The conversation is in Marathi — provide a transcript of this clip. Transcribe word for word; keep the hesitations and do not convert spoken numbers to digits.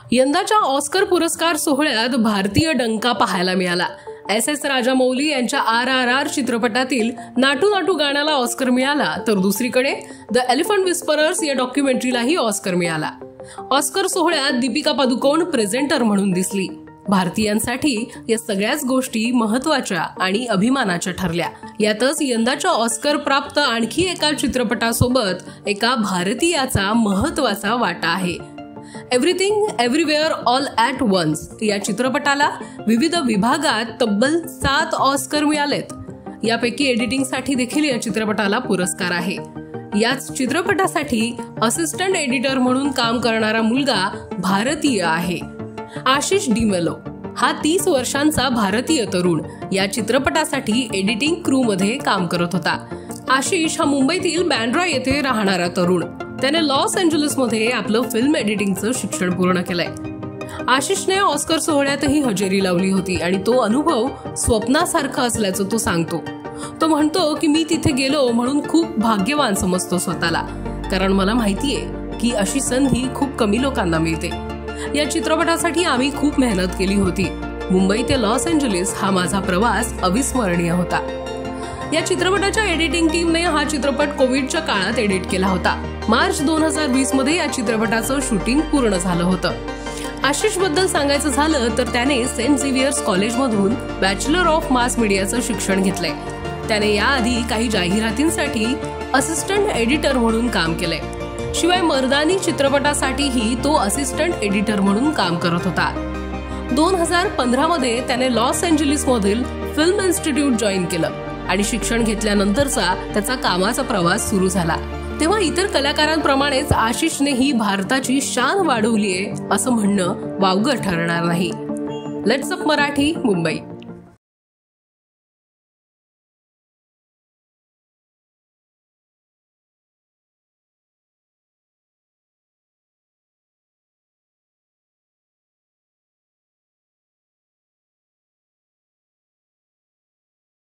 यंदाच्या ऑस्कर पुरस्कार सोहळ्यात भारतीय डंका पाहायला मिळाला। एस एस राजामौली यांच्या आर आर आर चित्रपटातील नाटू नाटू गाण्याला ऑस्कर मिळाला, तर दुसरीकडे द एलिफंट विस्परर्स या डॉक्युमेंटरीलाही ऑस्कर मिळाला। ऑस्कर सोहळ्यात दीपिका पादुकोण प्रेझेंटर म्हणून दिसली। भारतीयांसाठी या सगळ्याच गोष्टी महत्त्वाच्या आणि अभिमानाच्या ठरल्या। यातच यंदाच्या ऑस्कर प्राप्त आणखी एका चित्रपटासोबत एका भारतीयाचा महत्त्वाचा वाटा आहे। Everything everywhere all at once या चित्रपटाला विविध विभागात तब्बल सात ऑस्कर मिळालेत। यापैकी एडिटिंगसाठी देखील या चित्रपटाला पुरस्कार आहे। याच चित्रपटासाठी असिस्टंट एडिटर म्हणून काम करणारा मुलगा भारतीय आहे। आशिष डिमेलो हा तीस वर्षांचा भारतीय तरुण या चित्रपटासाठी एडिटिंग क्रू मध्ये काम करत होता। आशिष हा मुंबईतील बँड्रा येथे राहणारा तरुण। त्याने लॉस एंजलिस मध्ये आपलं फिल्म एडिटिंगचं शिक्षण पूर्ण केलंय। आशिषने ऑस्कर सोहळ्यातही हजेरी लावली होती आणि तो अनुभव स्वप्नासारखा असल्याचं तो सांगतो। तो म्हणतो की मी तिथे गेलो म्हणून खूप भाग्यवान समजतो स्वतःला, कारण मला माहितीये की अशी संधी खूप कमी लोकांना मिळते। या चित्रपटासाठी आम्ही खूप मेहनत केली होती। मुंबई ते लॉस एंजलिस हा माझा प्रवास अविस्मरणीय होता। या चित्रपटाच्या एडिटिंग टीमने हा चित्रपट कोविडच्या काळात एडिट केला होता। मार्च दोन हजार वीस मध्ये या चित्रपटाचं शूटिंग पूर्ण झालं होतं। आशिष बद्दल सांगायचं झालं तर त्याने सेंट झेवियर्स कॉलेजमधून बॅचलर ऑफ मास मीडियाचं शिक्षण घेतलंय। त्याने याआधी काही जाहिरातींसाठी असिस्टंट एडिटर म्हणून काम केलंय। शिवाय मर्दानी चित्रपटासाठीही तो असिस्टंट एडिटर म्हणून काम करत होता। दोन हजार पंधरा मध्ये त्याने लॉस एंजलिस मधील फिल्म इन्स्टिट्यूट जॉईन केलं आणि शिक्षण घेतल्यानंतरचा त्याचा कामाचा प्रवास सुरू झाला। तेव्हा इतर कलाकारांप्रमाणेच आशिषनेही भारताची शान वाढवलीये असं म्हणणं वावगं ठरणार नाही। Let's up Marathi, Mumbai.